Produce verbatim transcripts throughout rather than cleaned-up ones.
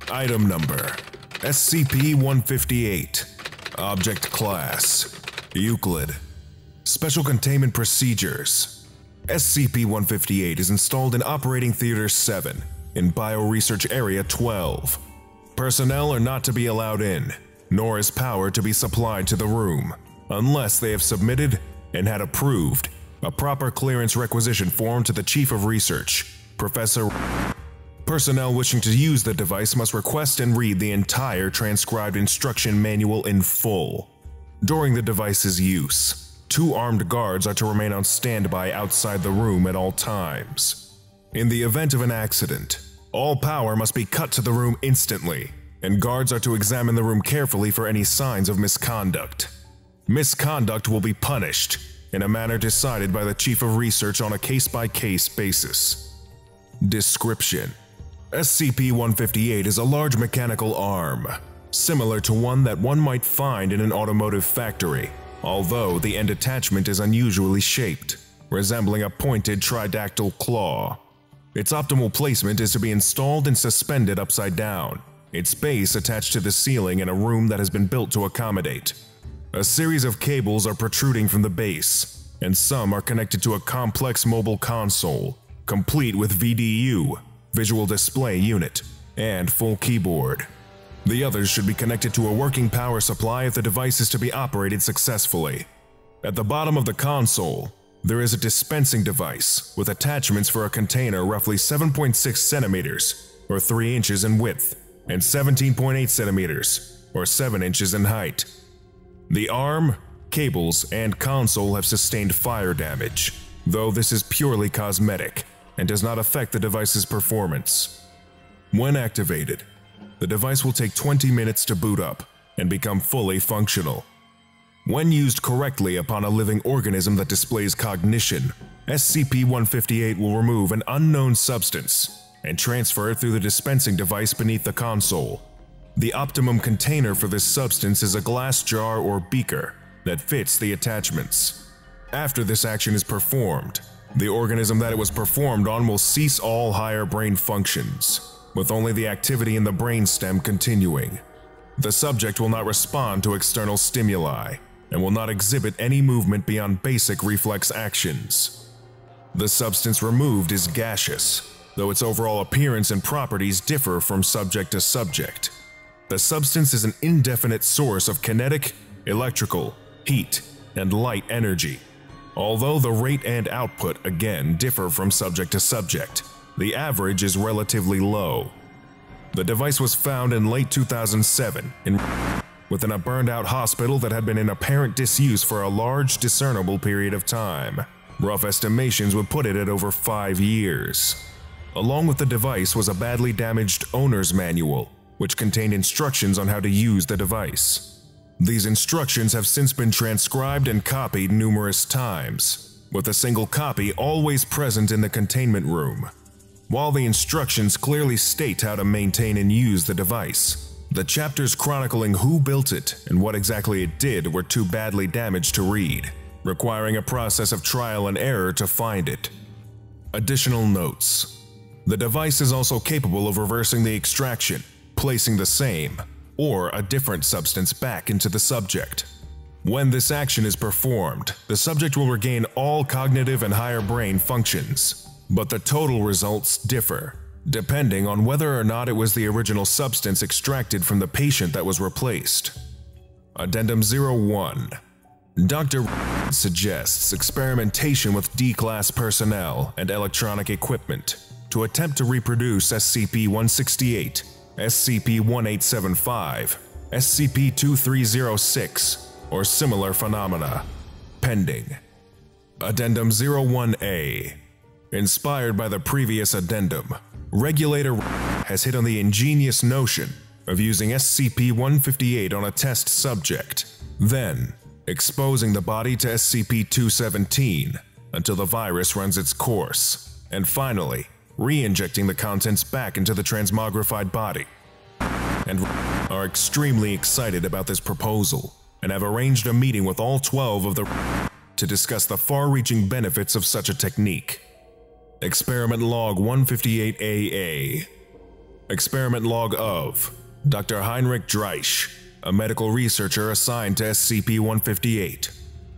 Item Number: S C P one fifty-eight. Object Class: Euclid. Special Containment Procedures: S C P one fifty-eight is installed in Operating Theater seven, in Bioresearch Area twelve. Personnel are not to be allowed in, nor is power to be supplied to the room, unless they have submitted and had approved a proper clearance requisition form to the Chief of Research, Professor. Personnel wishing to use the device must request and read the entire transcribed instruction manual in full. During the device's use, two armed guards are to remain on standby outside the room at all times. In the event of an accident, all power must be cut to the room instantly, and guards are to examine the room carefully for any signs of misconduct. Misconduct will be punished in a manner decided by the Chief of Research on a case-by-case basis. Description: S C P one fifty-eight is a large mechanical arm, similar to one that one might find in an automotive factory, although the end attachment is unusually shaped, resembling a pointed tridactyl claw. Its optimal placement is to be installed and suspended upside down, its base attached to the ceiling in a room that has been built to accommodate. A series of cables are protruding from the base, and some are connected to a complex mobile console, complete with V D U, Visual Display Unit, and full keyboard. The others should be connected to a working power supply if the device is to be operated successfully. At the bottom of the console, there is a dispensing device with attachments for a container roughly seven point six centimeters, or three inches in width, and seventeen point eight centimeters, or seven inches in height. The arm, cables, and console have sustained fire damage, though this is purely cosmetic and does not affect the device's performance. When activated, the device will take twenty minutes to boot up and become fully functional. When used correctly upon a living organism that displays cognition, S C P one fifty-eight will remove an unknown substance and transfer it through the dispensing device beneath the console. The optimum container for this substance is a glass jar or beaker that fits the attachments. After this action is performed, the organism that it was performed on will cease all higher brain functions, with only the activity in the brainstem continuing. The subject will not respond to external stimuli and will not exhibit any movement beyond basic reflex actions. The substance removed is gaseous, though its overall appearance and properties differ from subject to subject. The substance is an indefinite source of kinetic, electrical, heat, and light energy. Although the rate and output again differ from subject to subject, the average is relatively low. The device was found in late two thousand seven in within a burned-out hospital that had been in apparent disuse for a large discernible period of time. Rough estimations would put it at over five years. Along with the device was a badly damaged owner's manual, which contained instructions on how to use the device. These instructions have since been transcribed and copied numerous times, with a single copy always present in the containment room. While the instructions clearly state how to maintain and use the device, the chapters chronicling who built it and what exactly it did were too badly damaged to read, requiring a process of trial and error to find it. Additional notes: the device is also capable of reversing the extraction, placing the same, or a different substance back into the subject. When this action is performed, the subject will regain all cognitive and higher brain functions, but the total results differ, depending on whether or not it was the original substance extracted from the patient that was replaced. Addendum zero one. Doctor suggests experimentation with D-Class personnel and electronic equipment to attempt to reproduce S C P one sixty-eight, S C P eighteen seventy-five, S C P twenty-three oh six, or similar phenomena. Pending. Addendum zero one A. Inspired by the previous addendum, Regulator has hit on the ingenious notion of using S C P one fifty-eight on a test subject, then exposing the body to S C P two seventeen until the virus runs its course, and finally re-injecting the contents back into the transmogrified body. And are extremely excited about this proposal and have arranged a meeting with all twelve of the to discuss the far-reaching benefits of such a technique. Experiment Log one fifty-eight A A. Experiment log of Doctor Heinrich Dreisch, a medical researcher assigned to S C P one fifty-eight.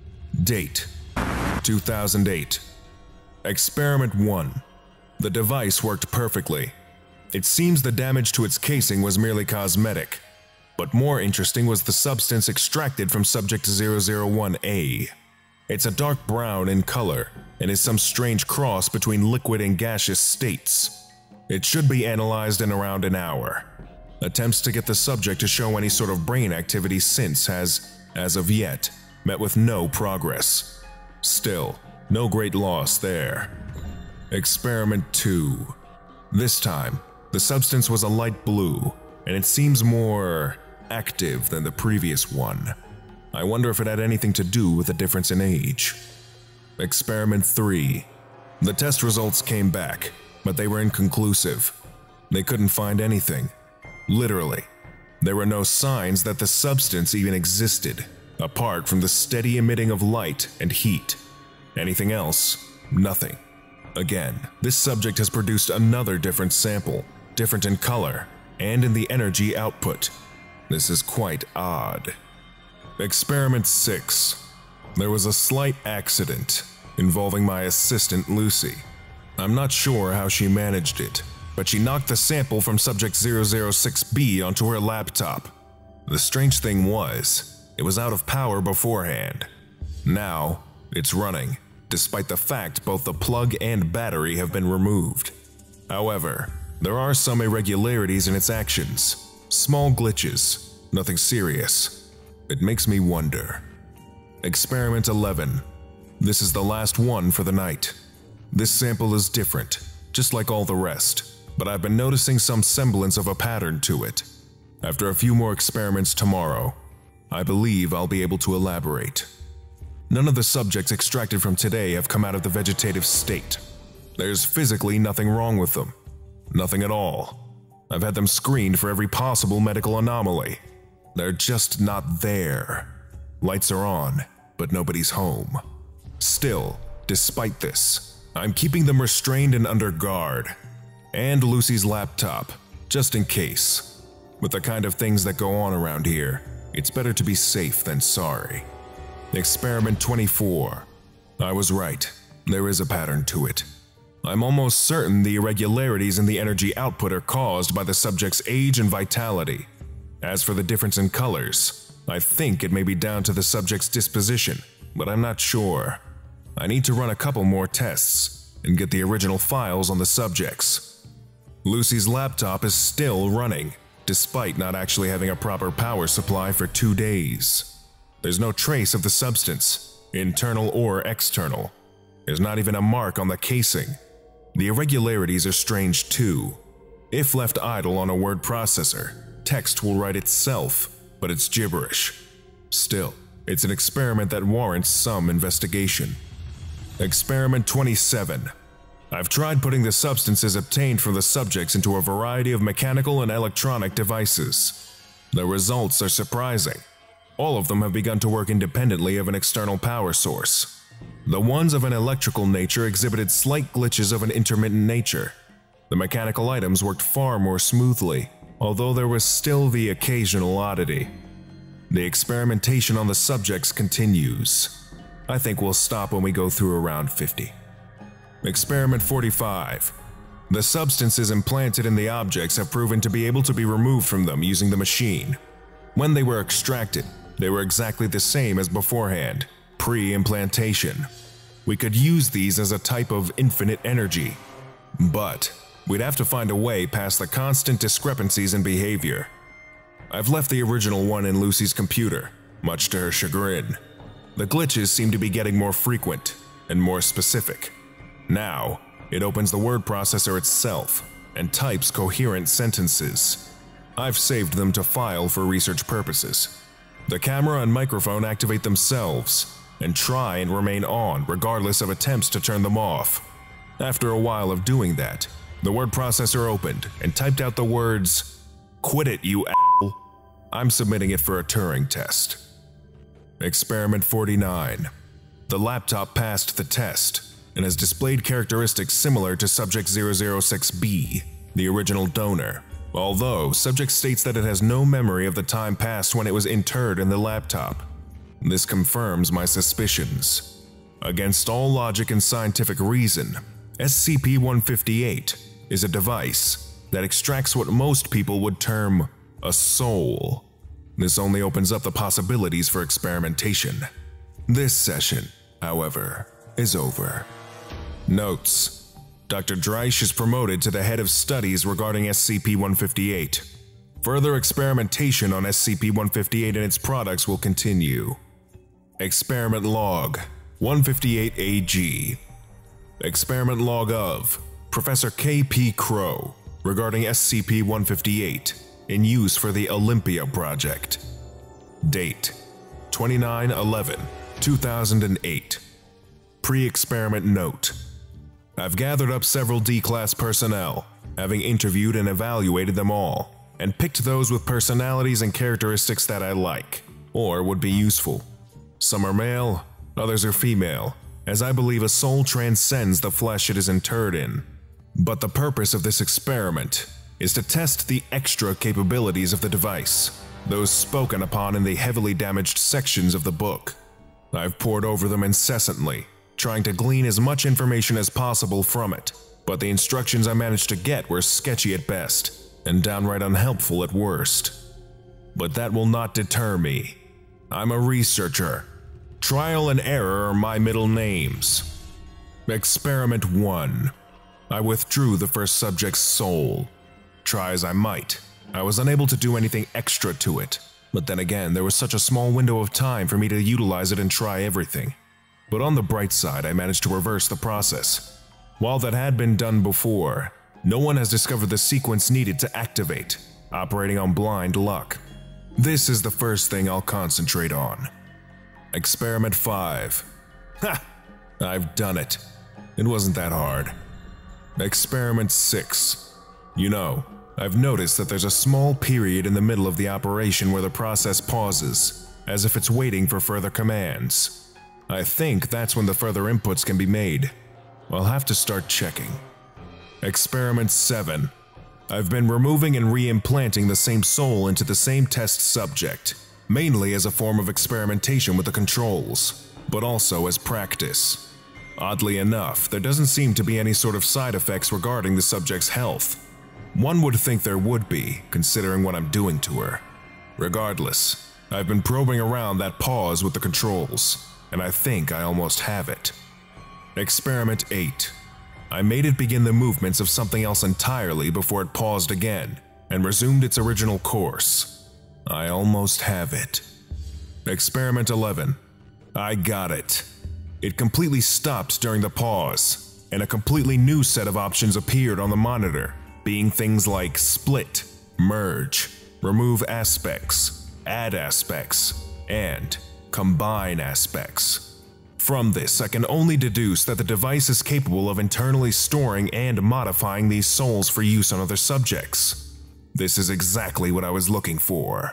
Date: two thousand eight. Experiment one. The device worked perfectly. It seems the damage to its casing was merely cosmetic, but more interesting was the substance extracted from Subject zero zero one A. It's a dark brown in color and is some strange cross between liquid and gaseous states. It should be analyzed in around an hour. Attempts to get the subject to show any sort of brain activity since has, as of yet, met with no progress. Still, no great loss there. Experiment two. This time, the substance was a light blue, and it seems more active than the previous one. I wonder if it had anything to do with the difference in age. Experiment three. The test results came back, but they were inconclusive. They couldn't find anything. Literally, there were no signs that the substance even existed, apart from the steady emitting of light and heat. Anything else? Nothing. Again, this subject has produced another different sample, different in color, and in the energy output. This is quite odd. Experiment six. There was a slight accident involving my assistant Lucy. I'm not sure how she managed it, but she knocked the sample from Subject zero zero six B onto her laptop. The strange thing was, it was out of power beforehand. Now, it's running, despite the fact both the plug and battery have been removed. However, there are some irregularities in its actions. Small glitches, nothing serious. It makes me wonder. Experiment eleven. This is the last one for the night. This sample is different, just like all the rest, but I've been noticing some semblance of a pattern to it. After a few more experiments tomorrow, I believe I'll be able to elaborate. None of the subjects extracted from today have come out of the vegetative state. There's physically nothing wrong with them. Nothing at all. I've had them screened for every possible medical anomaly. They're just not there. Lights are on, but nobody's home. Still, despite this, I'm keeping them restrained and under guard. And Lucy's laptop, just in case. With the kind of things that go on around here, it's better to be safe than sorry. Experiment twenty-four. I was right. There is a pattern to it. I'm almost certain the irregularities in the energy output are caused by the subject's age and vitality. As for the difference in colors, I think it may be down to the subject's disposition, but I'm not sure. I need to run a couple more tests and get the original files on the subjects. Lucy's laptop is still running, despite not actually having a proper power supply for two days. There's no trace of the substance, internal or external. There's not even a mark on the casing. The irregularities are strange too. If left idle on a word processor, text will write itself, but it's gibberish. Still, it's an experiment that warrants some investigation. Experiment twenty-seven. I've tried putting the substances obtained from the subjects into a variety of mechanical and electronic devices. The results are surprising. All of them have begun to work independently of an external power source. The ones of an electrical nature exhibited slight glitches of an intermittent nature. The mechanical items worked far more smoothly, although there was still the occasional oddity. The experimentation on the subjects continues. I think we'll stop when we go through around fifty. Experiment forty-five. The substances implanted in the objects have proven to be able to be removed from them using the machine. When they were extracted, they were exactly the same as beforehand, pre-implantation. We could use these as a type of infinite energy, but we'd have to find a way past the constant discrepancies in behavior. I've left the original one in Lucy's computer, much to her chagrin. The glitches seem to be getting more frequent and more specific. Now, it opens the word processor itself and types coherent sentences. I've saved them to file for research purposes. The camera and microphone activate themselves and try and remain on regardless of attempts to turn them off. After a while of doing that, the word processor opened and typed out the words, "Quit it, you a**hole." I'm submitting it for a Turing test. Experiment forty-nine. The laptop passed the test and has displayed characteristics similar to Subject zero zero six B, the original donor. although subject states that it has no memory of the time past when it was interred in the laptop. This confirms my suspicions. Against all logic and scientific reason, S C P one fifty-eight is a device that extracts what most people would term a soul. This only opens up the possibilities for experimentation. This session, however, is over. Notes: Doctor Dreisch is promoted to the head of studies regarding S C P one fifty-eight. Further experimentation on S C P one fifty-eight and its products will continue. Experiment Log one fifty-eight A G. Experiment Log of Professor K P Crow regarding S C P one fifty-eight in use for the Olympia Project. Date: twenty-nine eleven two thousand eight. Pre-experiment note: I've gathered up several D-Class personnel, having interviewed and evaluated them all, and picked those with personalities and characteristics that I like, or would be useful. Some are male, others are female, as I believe a soul transcends the flesh it is interred in. But the purpose of this experiment is to test the extra capabilities of the device, those spoken upon in the heavily damaged sections of the book. I've pored over them incessantly, trying to glean as much information as possible from it, but the instructions I managed to get were sketchy at best, and downright unhelpful at worst. But that will not deter me. I'm a researcher. Trial and error are my middle names. Experiment one. I withdrew the first subject's soul. Try as I might, I was unable to do anything extra to it, but then again there was such a small window of time for me to utilize it and try everything. But on the bright side, I managed to reverse the process. While that had been done before, no one has discovered the sequence needed to activate, operating on blind luck. This is the first thing I'll concentrate on. Experiment five. Ha! I've done it. It wasn't that hard. Experiment six. You know, I've noticed that there's a small period in the middle of the operation where the process pauses, as if it's waiting for further commands. I think that's when the further inputs can be made. I'll have to start checking. Experiment seven. I've been removing and re-implanting the same soul into the same test subject, mainly as a form of experimentation with the controls, but also as practice. Oddly enough, there doesn't seem to be any sort of side effects regarding the subject's health. One would think there would be, considering what I'm doing to her. Regardless, I've been probing around that pause with the controls, and I think I almost have it. Experiment eight. I made it begin the movements of something else entirely before it paused again and resumed its original course. I almost have it. Experiment eleven. I got it. It completely stopped during the pause, and a completely new set of options appeared on the monitor, being things like split, merge, remove aspects, add aspects, and combine aspects. From this, I can only deduce that the device is capable of internally storing and modifying these souls for use on other subjects. This is exactly what I was looking for.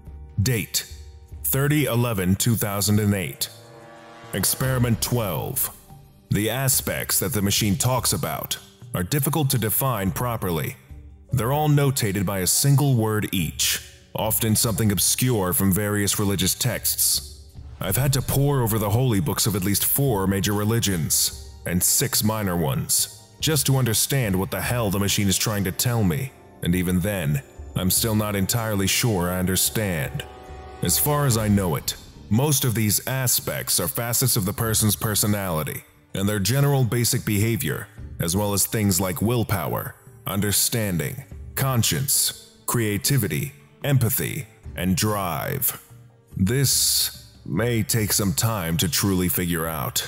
Date: thirty eleven two thousand eight. Experiment twelve. The aspects that the machine talks about are difficult to define properly. They're all notated by a single word each, often something obscure from various religious texts. I've had to pore over the holy books of at least four major religions, and six minor ones, just to understand what the hell the machine is trying to tell me, and even then, I'm still not entirely sure I understand. As far as I know it, most of these aspects are facets of the person's personality, and their general basic behavior, as well as things like willpower, understanding, conscience, creativity, empathy, and drive. This may take some time to truly figure out.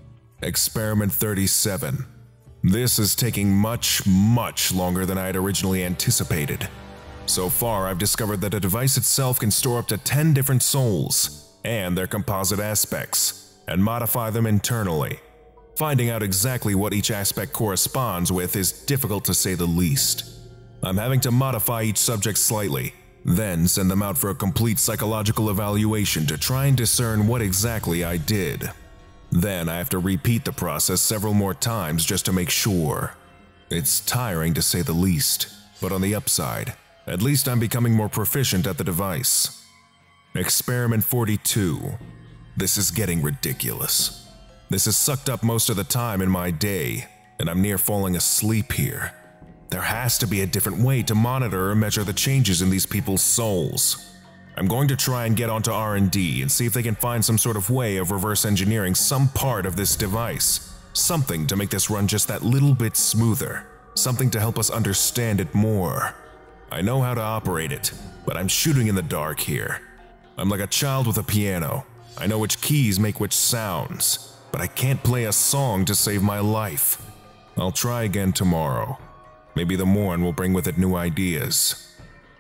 Experiment thirty-seven. This is taking much, much longer than I had originally anticipated. So far, I've discovered that a device itself can store up to ten different souls and their composite aspects, and modify them internally. Finding out exactly what each aspect corresponds with is difficult to say the least. I'm having to modify each subject slightly, then send them out for a complete psychological evaluation to try and discern what exactly I did. Then I have to repeat the process several more times just to make sure. It's tiring to say the least. but on the upside, at least I'm becoming more proficient at the device. Experiment forty-two. This is getting ridiculous. This has sucked up most of the time in my day, and I'm near falling asleep here. There has to be a different way to monitor or measure the changes in these people's souls. I'm going to try and get onto R and D and see if they can find some sort of way of reverse engineering some part of this device. Something to make this run just that little bit smoother. Something to help us understand it more. I know how to operate it, but I'm shooting in the dark here. I'm like a child with a piano. I know which keys make which sounds, but I can't play a song to save my life. I'll try again tomorrow. Maybe the morn will bring with it new ideas.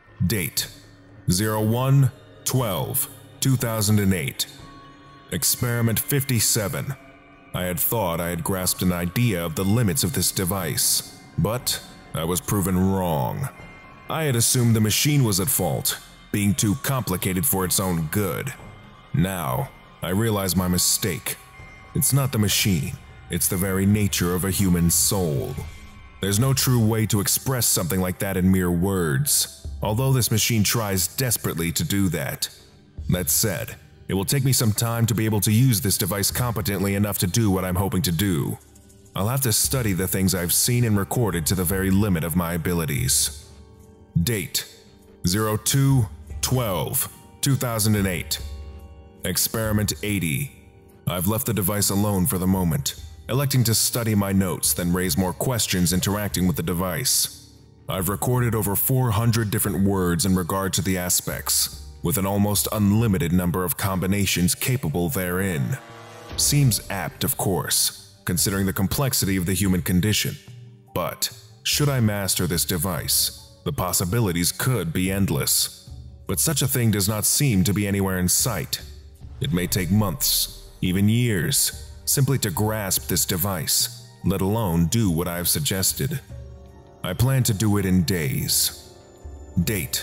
Date: oh one twelve two thousand eight. Experiment fifty-seven. I had thought I had grasped an idea of the limits of this device, but I was proven wrong. I had assumed the machine was at fault, being too complicated for its own good. Now, I realize my mistake. It's not the machine, it's the very nature of a human soul. There's no true way to express something like that in mere words, although this machine tries desperately to do that. That said, it will take me some time to be able to use this device competently enough to do what I'm hoping to do. I'll have to study the things I've seen and recorded to the very limit of my abilities. Date: oh two twelve two thousand eight. Experiment eighty. I've left the device alone for the moment, electing to study my notes, then raise more questions interacting with the device. I've recorded over four hundred different words in regard to the aspects, with an almost unlimited number of combinations capable therein. Seems apt, of course, considering the complexity of the human condition. But, should I master this device, the possibilities could be endless. But such a thing does not seem to be anywhere in sight. It may take months, even years, simply to grasp this device, let alone do what I've suggested. I plan to do it in days. Date: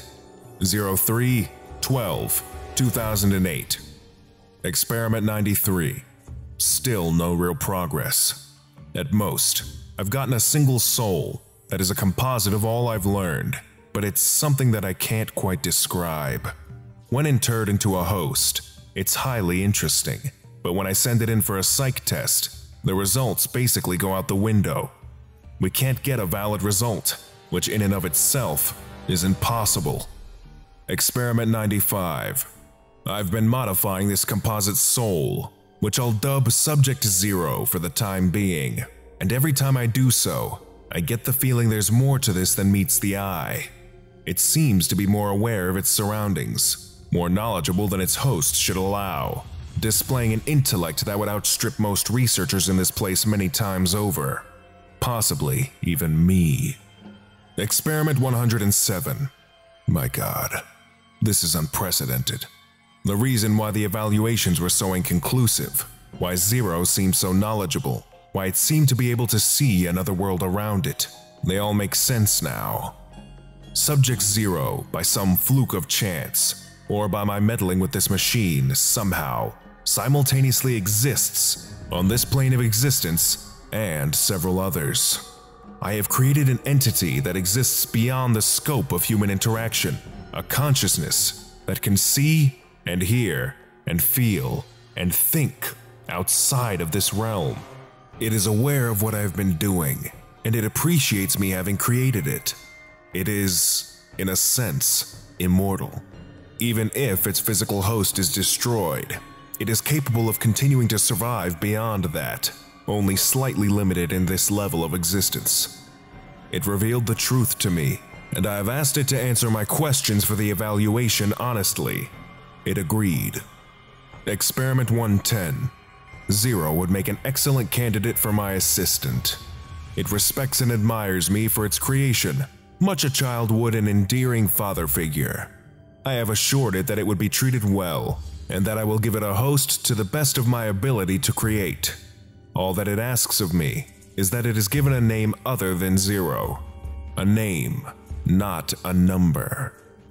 oh three twelve two thousand eight. Experiment ninety-three. Still no real progress. At most, I've gotten a single soul that is a composite of all I've learned, but it's something that I can't quite describe. When interred into a host, it's highly interesting, but when I send it in for a psych test, the results basically go out the window. We can't get a valid result, which in and of itself is impossible. Experiment ninety-five. I've been modifying this composite soul, which I'll dub Subject Zero for the time being, and every time I do so, I get the feeling there's more to this than meets the eye. It seems to be more aware of its surroundings, more knowledgeable than its host should allow, displaying an intellect that would outstrip most researchers in this place many times over. Possibly even me. Experiment one hundred seven. My God, this is unprecedented. The reason why the evaluations were so inconclusive, why Zero seemed so knowledgeable, why it seemed to be able to see another world around it, they all make sense now. Subject Zero, by some fluke of chance, or by my meddling with this machine, somehow, simultaneously exists on this plane of existence and several others. I have created an entity that exists beyond the scope of human interaction, a consciousness that can see and hear and feel and think outside of this realm. It is aware of what I have been doing, and it appreciates me having created it. It is, in a sense, immortal. Even if its physical host is destroyed, it is capable of continuing to survive beyond that, only slightly limited in this level of existence. It revealed the truth to me, and I have asked it to answer my questions for the evaluation honestly. It agreed. Experiment one ten. Zero would make an excellent candidate for my assistant. It respects and admires me for its creation, much a child would an endearing father figure. I have assured it that it would be treated well, and that I will give it a host to the best of my ability to create. All that it asks of me is that it is given a name other than Zero. A name, not a number.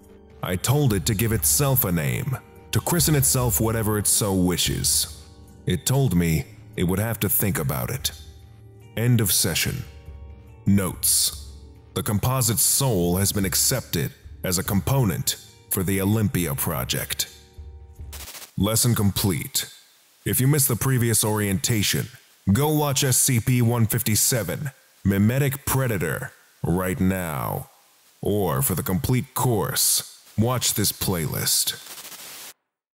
I told it to give itself a name, to christen itself whatever it so wishes. It told me it would have to think about it. End of session. Notes. The composite soul has been accepted as a component for the Olympia project. Lesson complete. If you missed the previous orientation, go watch S C P one fifty-seven, Mimetic Predator, right now. Or for the complete course, watch this playlist.